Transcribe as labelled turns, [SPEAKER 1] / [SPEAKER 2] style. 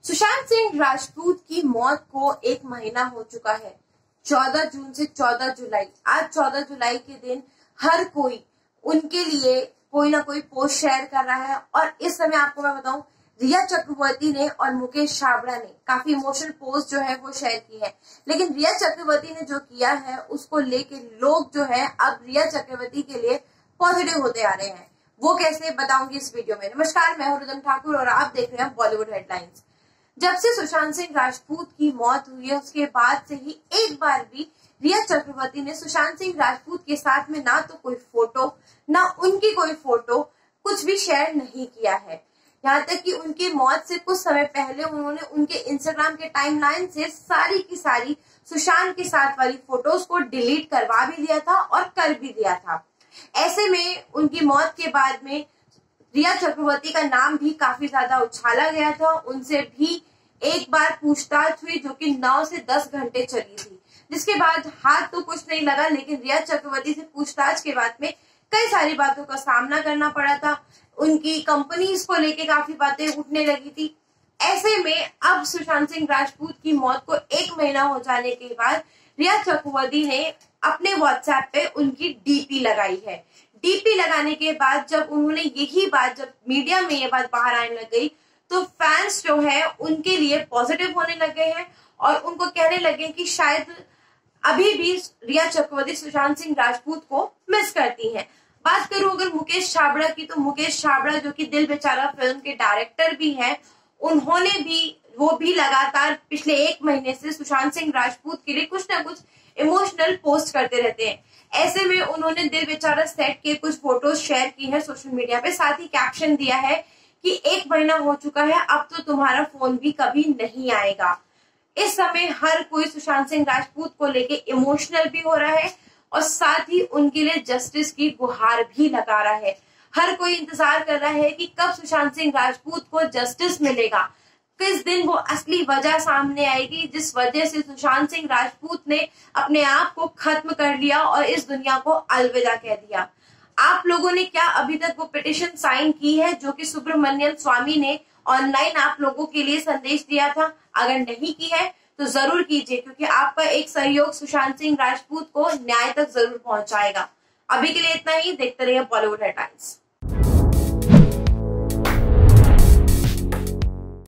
[SPEAKER 1] सुशांत सिंह राजपूत की मौत को 1 महीना हो चुका है। 14 जून से 14 जुलाई, आज 14 जुलाई के दिन हर कोई उनके लिए कोई ना कोई पोस्ट शेयर कर रहा है। और इस समय आपको मैं बताऊं, रिया चक्रवर्ती ने और मुकेश छाबड़ा ने काफी इमोशनल पोस्ट जो है वो शेयर की है। लेकिन रिया चक्रवर्ती ने जो किया है उसको लेके लोग जो है अब रिया चक्रवर्ती के लिए पॉजिटिव होते आ रहे हैं। वो कैसे बताऊंगी इस वीडियो में। नमस्कार, मैं हूं रिदम ठाकुर और आप देख रहे हैं बॉलीवुड हेडलाइंस। जब से सुशांत सिंह राजपूत की मौत हुई है उसके बाद से ही एक बार भी रिया चक्रवर्ती ने सुशांत सिंह राजपूत के साथ में ना तो कोई फोटो, ना उनकी कोई फोटो कुछ भी शेयर नहीं किया है। यहाँ तक कि उनकी मौत से कुछ समय पहले उन्होंने उनके इंस्टाग्राम के टाइमलाइन से सारी की सारी सुशांत के साथ वाली फोटोज को डिलीट करवा भी दिया था और कर भी दिया था। ऐसे में उनकी मौत के बाद में रिया चक्रवर्ती का नाम भी काफी ज्यादा उछाला गया था। उनसे भी एक बार पूछताछ हुई जो कि 9 से 10 घंटे चली थी, जिसके बाद हाथ तो कुछ नहीं लगा। लेकिन रिया चक्रवर्ती से पूछताछ के बाद में कई सारी बातों का सामना करना पड़ा था। उनकी कंपनीज को लेके काफी बातें उठने लगी थी। ऐसे में अब सुशांत सिंह राजपूत की मौत को 1 महीना हो जाने के बाद रिया चक्रवर्ती ने अपने व्हाट्सएप पे उनकी डीपी लगाई है। डीपी लगाने के बाद जब उन्होंने यही बात, जब मीडिया में ये बात बाहर आने लग गई तो फैंस जो है उनके लिए पॉजिटिव होने लगे हैं और उनको कहने लगे कि शायद अभी भी रिया चक्रवर्ती सुशांत सिंह राजपूत को मिस करती हैं। बात करूं अगर मुकेश छाबड़ा की, तो मुकेश छाबड़ा जो कि दिल बेचारा फिल्म के डायरेक्टर भी हैं, वो भी लगातार पिछले 1 महीने से सुशांत सिंह राजपूत के लिए कुछ ना कुछ इमोशनल पोस्ट करते रहते हैं। ऐसे में उन्होंने दिल बेचारा सेट के कुछ फोटोज शेयर की है सोशल मीडिया पे। साथ ही कैप्शन दिया है कि 1 महीना हो चुका है, अब तो तुम्हारा फोन भी कभी नहीं आएगा। इस समय हर कोई सुशांत सिंह राजपूत को लेके इमोशनल भी हो रहा है और साथ ही उनके लिए जस्टिस की गुहार भी लगा रहा है। हर कोई इंतजार कर रहा है कि कब सुशांत सिंह राजपूत को जस्टिस मिलेगा, किस दिन वो असली वजह सामने आएगी जिस वजह से सुशांत सिंह राजपूत ने अपने आप को खत्म कर लिया और इस दुनिया को अलविदा कह दिया। आप लोगों ने क्या अभी तक वो पिटिशन साइन की है जो कि सुब्रमण्यम स्वामी ने ऑनलाइन आप लोगों के लिए संदेश दिया था? अगर नहीं की है तो जरूर कीजिए, क्योंकि आपका एक सहयोग सुशांत सिंह राजपूत को न्याय तक जरूर पहुंचाएगा। अभी के लिए इतना ही। देखते रहिए बॉलीवुड हेडलाइंस।